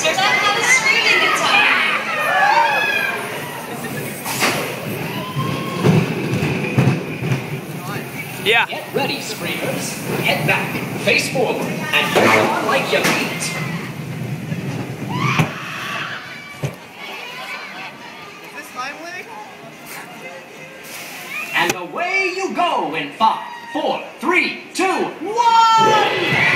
Learn how to screaming guitar. Yeah. Get ready, screamers. Head back, face forward, and hold on like your feet. Is this Heimlich? And away you go in 5, 4, 3, 2, 1!